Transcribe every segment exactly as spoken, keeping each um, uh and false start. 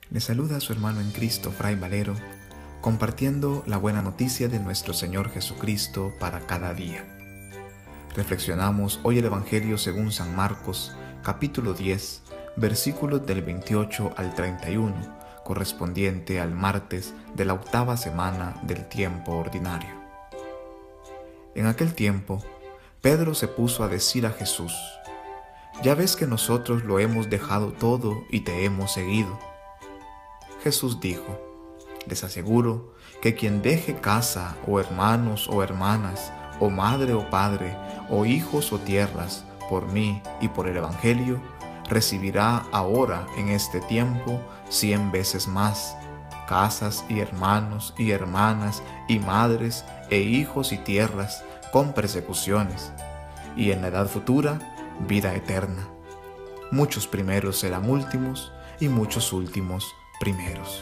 Le saluda a su hermano en Cristo, Fray Valero, compartiendo la buena noticia de nuestro Señor Jesucristo para cada día. Reflexionamos hoy el Evangelio según San Marcos, capítulo diez, versículos del veintiocho al treinta y uno, correspondiente al martes de la octava semana del tiempo ordinario. En aquel tiempo, Pedro se puso a decir a Jesús: «Ya ves que nosotros lo hemos dejado todo y te hemos seguido». Jesús dijo: «Les aseguro que quien deje casa, o hermanos o hermanas, o madre o padre, o hijos o tierras, por mí y por el Evangelio, recibirá ahora en este tiempo cien veces más, casas y hermanos y hermanas y madres e hijos y tierras, con persecuciones, y en la edad futura, vida eterna. Muchos primeros serán últimos, y muchos últimos primeros».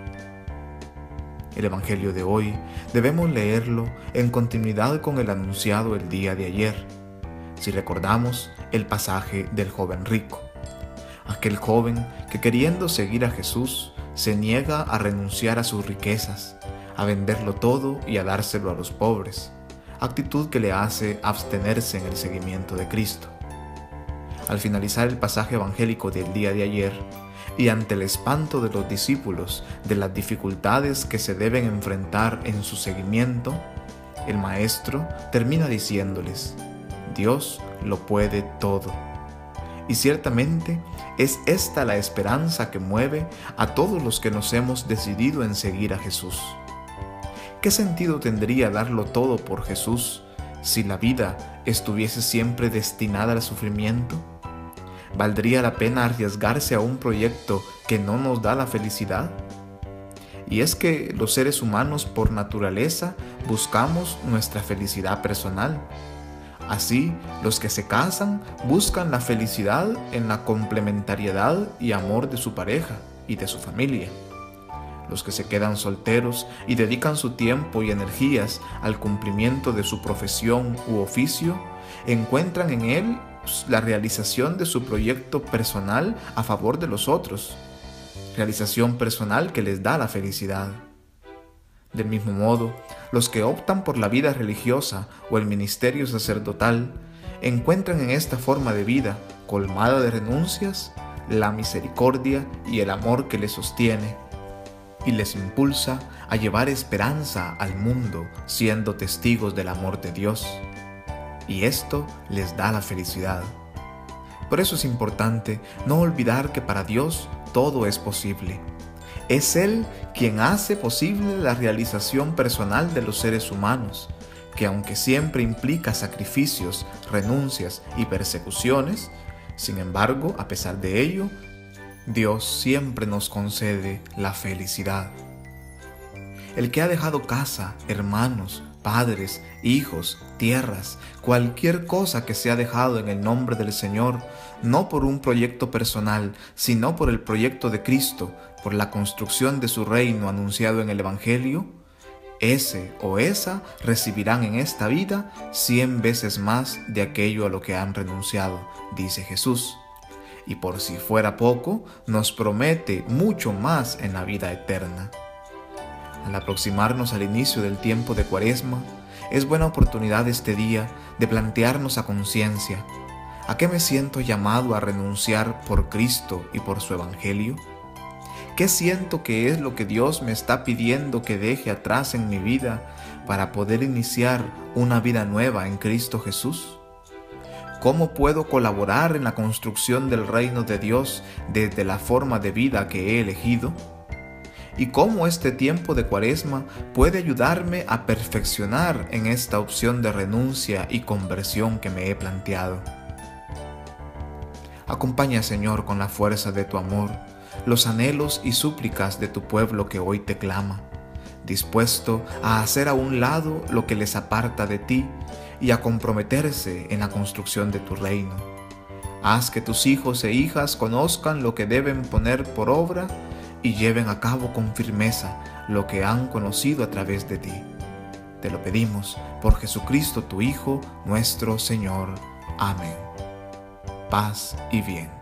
El Evangelio de hoy debemos leerlo en continuidad con el anunciado el día de ayer, si recordamos el pasaje del joven rico. Aquel joven que, queriendo seguir a Jesús, se niega a renunciar a sus riquezas, a venderlo todo y a dárselo a los pobres, actitud que le hace abstenerse en el seguimiento de Cristo. Al finalizar el pasaje evangélico del día de ayer, y ante el espanto de los discípulos de las dificultades que se deben enfrentar en su seguimiento, el Maestro termina diciéndoles: «Dios lo puede todo». Y ciertamente es esta la esperanza que mueve a todos los que nos hemos decidido en seguir a Jesús. ¿Qué sentido tendría darlo todo por Jesús si la vida estuviese siempre destinada al sufrimiento? ¿Valdría la pena arriesgarse a un proyecto que no nos da la felicidad? Y es que los seres humanos por naturaleza buscamos nuestra felicidad personal. Así, los que se casan buscan la felicidad en la complementariedad y amor de su pareja y de su familia. Los que se quedan solteros y dedican su tiempo y energías al cumplimiento de su profesión u oficio, encuentran en él la realización de su proyecto personal a favor de los otros, realización personal que les da la felicidad. Del mismo modo, los que optan por la vida religiosa o el ministerio sacerdotal encuentran en esta forma de vida, colmada de renuncias, la misericordia y el amor que les sostiene y les impulsa a llevar esperanza al mundo, siendo testigos del amor de Dios. Y esto les da la felicidad. Por eso es importante no olvidar que para Dios todo es posible. Es Él quien hace posible la realización personal de los seres humanos, que aunque siempre implica sacrificios, renuncias y persecuciones, sin embargo, a pesar de ello, Dios siempre nos concede la felicidad. El que ha dejado casa, hermanos, padres, hijos, tierras, cualquier cosa que se ha dejado en el nombre del Señor, no por un proyecto personal, sino por el proyecto de Cristo, por la construcción de su reino anunciado en el Evangelio, ese o esa recibirán en esta vida cien veces más de aquello a lo que han renunciado, dice Jesús. Y por si fuera poco, nos promete mucho más en la vida eterna. Al aproximarnos al inicio del tiempo de Cuaresma, es buena oportunidad este día de plantearnos a conciencia: ¿a qué me siento llamado a renunciar por Cristo y por su Evangelio? ¿Qué siento que es lo que Dios me está pidiendo que deje atrás en mi vida para poder iniciar una vida nueva en Cristo Jesús? ¿Cómo puedo colaborar en la construcción del reino de Dios desde la forma de vida que he elegido? ¿Y cómo este tiempo de Cuaresma puede ayudarme a perfeccionar en esta opción de renuncia y conversión que me he planteado? Acompaña, Señor, con la fuerza de tu amor, los anhelos y súplicas de tu pueblo que hoy te clama, dispuesto a hacer a un lado lo que les aparta de ti y a comprometerse en la construcción de tu reino. Haz que tus hijos e hijas conozcan lo que deben poner por obra y lleven a cabo con firmeza lo que han conocido a través de ti. Te lo pedimos por Jesucristo tu Hijo, nuestro Señor. Amén. Paz y bien.